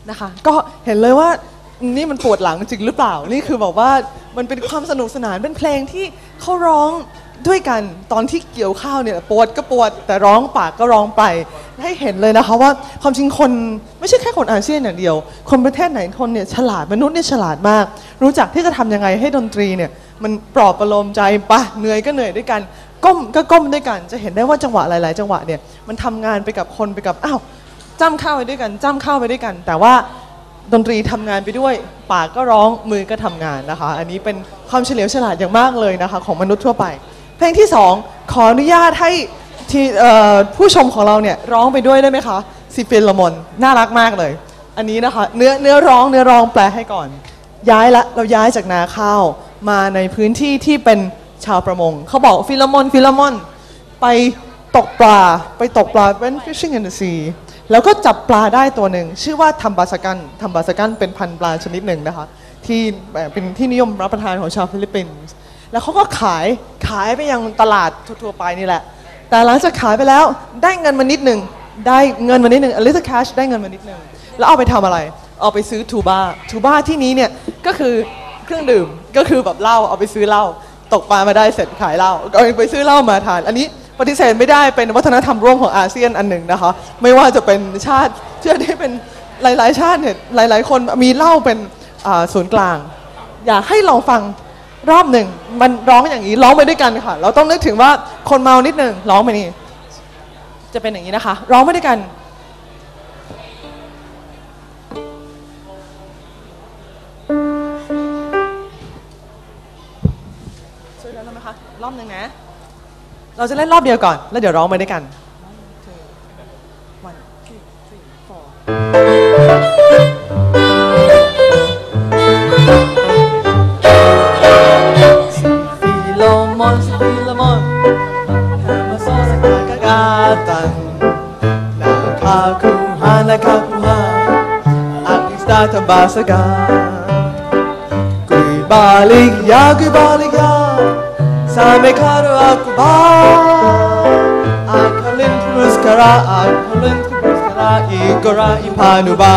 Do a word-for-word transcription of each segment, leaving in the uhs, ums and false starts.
นะคะก็เห็นเลยว่านี่มันปวดหลังจริงหรือเปล่านี่คือบอกว่ามันเป็นความสนุกสนานเป็นเพลงที่เขาร้องด้วยกันตอนที่เกี่ยวข้าวเนี่ยปวดก็ปวดแต่ร้องปากก็ร้องไปให้เห็นเลยนะคะว่าความจริงคนไม่ใช่แค่คนอาเซียนอย่างเดียวคนประเทศไหนคนเนี่ยฉลาดมนุษย์เนี่ยฉลาดมากรู้จักที่จะทำยังไงให้ดนตรีเนี่ยมันปลอบประโลมใจปะเหนื่อยก็เหนื่อยด้วยกันก้มก็ก้มด้วยกันจะเห็นได้ว่าจังหวะหลายๆจังหวะเนี่ยมันทำงานไปกับคนไปกับอ้าวจ้ำเข้าไปด้วยกันจ้ำเข้าไปด้วยกันแต่ว่าดนตรีทำงานไปด้วยปากก็ร้องมือก็ทำงานนะคะอันนี้เป็นความเฉลียวฉลาดอย่างมากเลยนะคะของมนุษย์ทั่วไปเพลงที่สองขออนุญาตให้ที่ผู้ชมของเราเนี่ยร้องไปด้วยได้ไหมคะซิฟิลมอนน่ารักมากเลยอันนี้นะคะเนื้อเนื้อร้องเนื้อร้องแปลให้ก่อนย้ายละเราย้ายจากนาข้าวมาในพื้นที่ที่เป็นชาวประมงเขาบอกฟิลมอนฟิลมอนไปตกปลาไปตกปลา went fishing in the sea แล้วก็จับปลาได้ตัวหนึ่งชื่อว่าทัมบาสกันทัมบาสกันเป็นพันธุ์ปลาชนิดหนึ่งนะคะที่เป็นที่นิยมรับประทานของชาวฟิลิปปินส์แล้วเขาก็ขายขายไปยังตลาดทั่วไปนี่แหละแต่หลังจากขายไปแล้วได้เงินมานิดหนึ่งได้เงินมานิดหนึ่ง a little cash ได้เงินมานิดหนึ่งแล้วเอาไปทำอะไรเอาไปซื้อทูบาทูบาที่นี้เนี่ยก็คือเครื่องดื่มก็คือแบบเหล้าเอาไปซื้อเหล้าตกปลามาได้เสร็จขายเหล้าเอาไปซื้อเหล้ามาทานอันนี้ปฏิเสธไม่ได้เป็นวัฒนธรรมร่วมของอาเซียนอันหนึ่งนะคะไม่ว่าจะเป็นชาติเชื่อได้เป็นหลายๆชาติเนี่ยหลายๆคนมีเหล้าเป็นศูนย์กลางอยากให้ลองฟังรอบหนึ่งมันร้องอย่างนี้ร้องไปด้วยกันค่ะเราต้องนึกถึงว่าคนเมานิดหนึ่งร้องไปนี่จะเป็นอย่างนี้นะคะร้องไปด้วยกันช่วยกันได้ไหมคะรอบหนึ่งนะเราจะเล่นรอบเดียวก่อนแล้วเดี๋ยวร้องไปด้วยกันone two three four Filamon, Filamon, Hamasos kagagatan, nakakuha, nakakuha, ang isda tambasagan. Kuy baligya, kuy baligya, sa may karo ako ba? Akalin purus kara, akalin purus kara, igora ipano ba?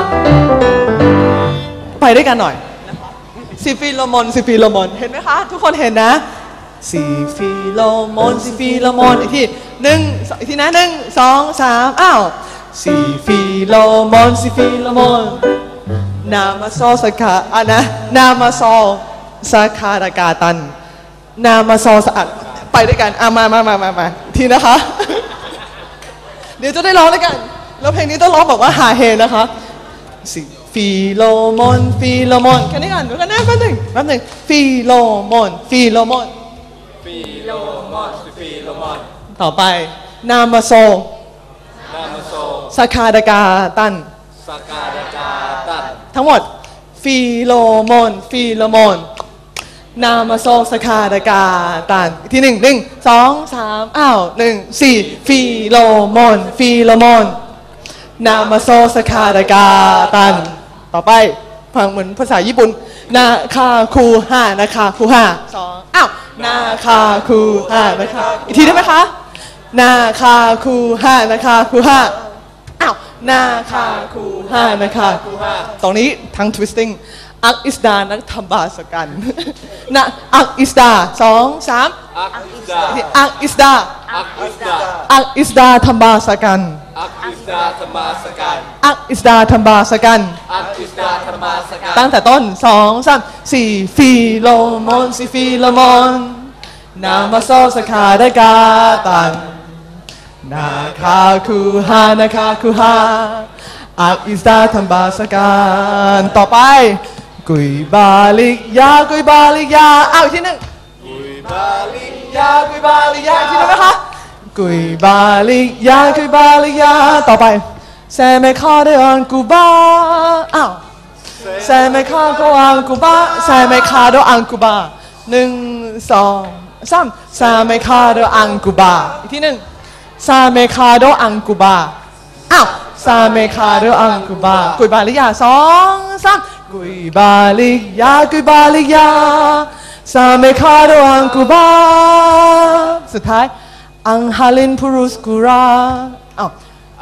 ไปด้วยกันหน่อยซิฟิโลมอนซิฟิโลมอนเห็นไหมคะทุกคนเห็นนะซิฟิโลมอนซิฟิโลมอนอีกทีหนึ่งอีกทีนะหนึ่งสองสามอ้าวซิฟิโลมอนซิฟิโลมอนนามาโซสกาอ่ะนะนามาโซสคาดากาตันนามาโซสะอาดไปด้วยกันอ่ะมามามามามาทีนะคะเดี๋ยวจะได้ร้องด้วยกันแล้วเพลงนี้ต้องร้องบอกว่าฮาเฮนะคะฟิโลมอนฟิโลมอนแค่นี้ก่อนเดี๋ยวกันนะแป๊บนึงแป๊บนึงฟิโลมอนฟิโลมอนฟิโลมอนฟิโลมอนต่อไปนามาโซนามาโซสคาดากาตันสคาดากาตันทั้งหมดฟิโลมอนฟิโลมอนนามาโซสคาดากาตันอีกทีหนึ่งหนึ่งสองสามอ้าวหนึ่งสี่ฟิโลมอนฟิโลมอนนามาโซสคาดากาตันต่อไปฟังเหมือนภาษาญี่ปุ่นนาคาคูฮานาคาคูฮาสองอ้าวนาคาคูฮานาคาอีกทีได้ไหมคะนาคาคูฮานาคาคูฮาอ้าวนาคาคูฮานาคาคูฮาตรงนี้ทั้ง twisting อักอิสดานักทำบาสกันนะอักอิสดาสองสามอักอิสดาอักอิสดาอักอิสดาทำบาสกันอักอิสดาธรรมาสกันอักอิสดาธรรมาสกันอักอิสดาธรรมาสกันตั้งแต่ต้นสองสามสี่ฟิโลมอนสี่ฟิโลมอนนามาโซสคาดากาตันนาคาคูฮานาคาคูฮาอักอิสดาธรรมาสกันต่อไปกุยบาลิกยากุยบาลิกยาเอาอีกทีหนึ่งกุยบาลิกยากุยบาลิกยาอีกทีหนึ่งนะคะกุยบาลิกยากุยบาลิกยาต่อไปเซเมคาเดอังกูบาอ้าวเซเมคาโกอังกูบาเซเมคาโดอังกูบาหนึ่งสองสามเซเมคาโดอังกูบาอีกทีหนึ่งเซเมคาโดอังกูบาอ้าวเซเมคาโดอังกูบากุยบาลิกยาสองสามกุยบาลิกยากุยบาลิกยาเซเมคาโดอังกูบาสุดท้ายอังฮาลินพูรุสกุราอ้าว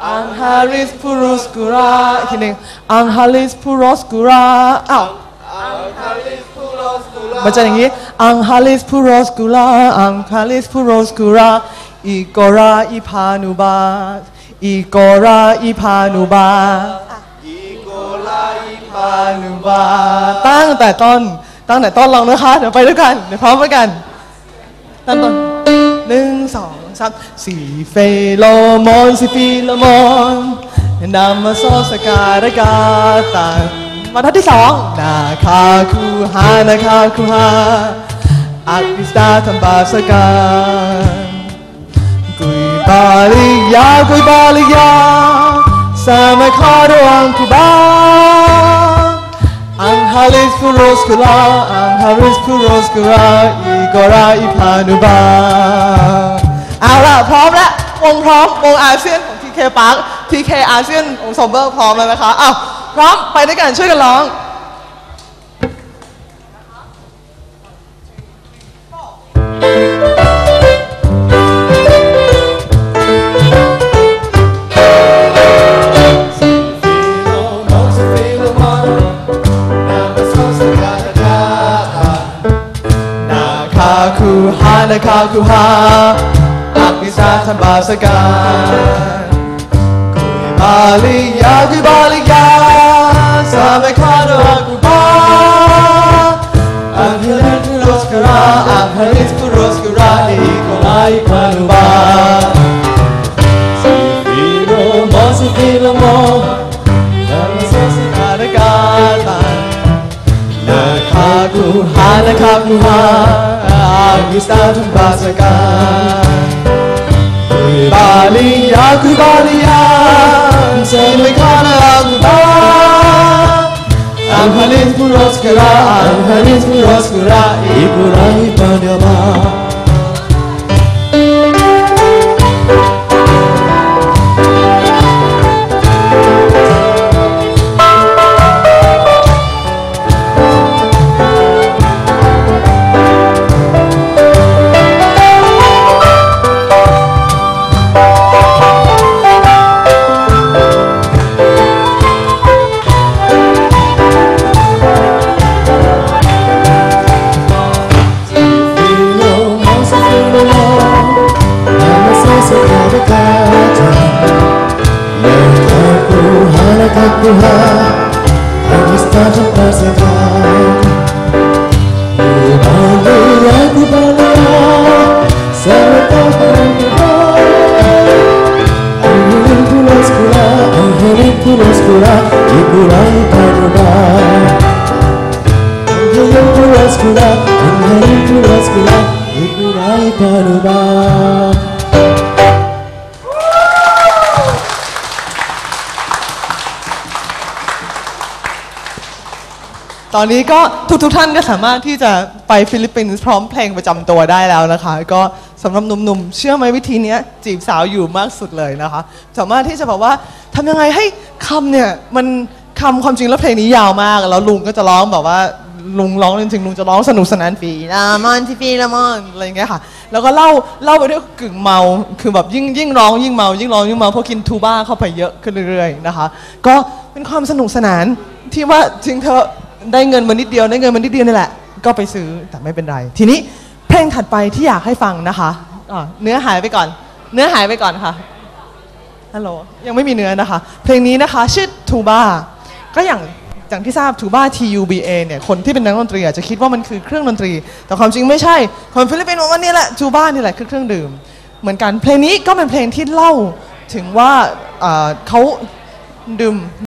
Angelis Puruscura อีกทีหนึ่ง Angelis Puruscura อ้าวมันจะอย่างนี้ Angelis Puruscura Angelis Puruscura Igora Ipanuba Igora Ipanuba Igora Ipanuba ตั้งแต่ต้นตั้งแต่ต้นลองนะคะเดี๋ยวไปด้วยกันเดี๋ยวพร้อมไปกันตั้งต้นหนึ่งสองสามสี่เฟโลโมนสี่ฟิโลโมนนามาโซสการกาตามาท่าที่สองนาคาคูฮานาคาคูฮาอักบิสตาทัมบาสการกุยบาลิยากุยบาลิยาสามัยคาร์วังคุบาAngelis Puruscura Angelis Puruscura Igora Ipanuba เอาล่ะพร้อมแล้ววงพร้อมวงอาเซียนของ ที เค Park ที เค อาเซียนวงซอมเบอร์พร้อมแล้วนะคะอ้าวพร้อมไปด้วยกันช่วยกันร้องคูฮานาคาคูฮาอักนิสาทันบาสการกุยบาลิยากุยบาลิยาสามัยคาโดอากุบาอังเฮลิสพูโรสกราอังเฮลิสพูโรสกราอีโกไลพานุบาสิฟิโลโมสิฟิโลโมนามาโซสิกาดกาตานาคาคูฮานาคาคูฮากุสตาทัมบาสการกุยบาลิยากุยบาลิยาเซมิคานากุบาอังฮาลิสพูโรสกราอังฮาลิสพูโรสกราอีกุราฮิปาเนียบาตอนนี้ก็ทุกทุกท่านก็สามารถที่จะไปฟิลิปปินส์พร้อมเพลงประจำตัวได้แล้วนะคะก็สำหรับหนุ่มๆเชื่อไหมวิธีนี้จีบสาวอยู่มากสุดเลยนะคะสามารถที่จะบอกว่าทำยังไงให้คำเนี่ยมันคำความจริงแล้วเพลงนี้ยาวมากแล้วลุงก็จะร้องแบบว่าลุงร้องจริงๆลุงจะร้องสนุกสนานฟีลามอนที่ฟีลามอนอะไรอย่างเงี้ยค่ะแล้วก็เล่าเล่าไปด้วยกึ่งเมาคือแบบยิ่งยิ่งร้องยิ่งเมายิ่งร้องยิ่งเมาเพราะกินทูบ้าเข้าไปเยอะขึ้นเรื่อยๆนะคะก็เป็นความสนุกสนานที่ว่าจริงเธอได้เงินมานิดเดียวได้เงินมานิดเดียวนี่แหละก็ไปซื้อแต่ไม่เป็นไรทีนี้เพลงถัดไปที่อยากให้ฟังนะคะเนื้อหายไปก่อนเนื้อหายไปก่อนค่ะฮัลโหลยังไม่มีเนื้อนะคะเพลงนี้นะคะชื่อทูบ้าก็อย่างอย่างที่ทราบทูบ้า ที ยู บี เอ เนี่ยคนที่เป็นนักดนตรีอาจจะคิดว่ามันคือเครื่องดนตรีแต่ความจริงไม่ใช่คนฟิลิปปินส์บอกว่านี่แหละทูบ้านี่แหละคือเครื่องดื่มเหมือนกันเพลงนี้ก็เป็นเพลงที่เล่าถึงว่าเขาดื่ม